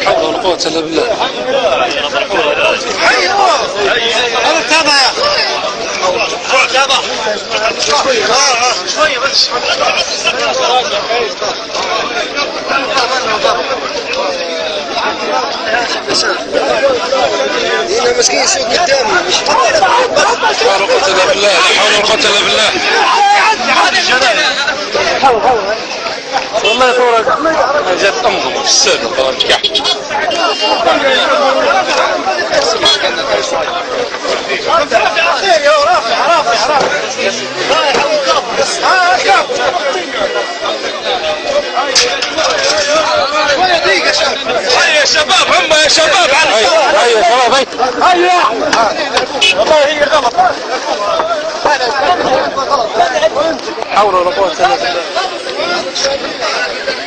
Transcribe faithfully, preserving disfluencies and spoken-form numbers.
حول ولا قوة إلا بالله. أنا تابع يا أخي. تابع. شوية بس. هنا مسكين يسوق قدامي مش حول ولا قوة إلا بالله. حول ولا قوة إلا بالله. والله صورك جات أمضم في السابق ترى تكحت. يا رافع رافع رافع رايح أبو كاب بس ها كاب شوية دقيقة شباب هيا يا شباب هم يا شباب هيا هيا شباب هيا والله هي غلط حول ولا قوة إلا بالله.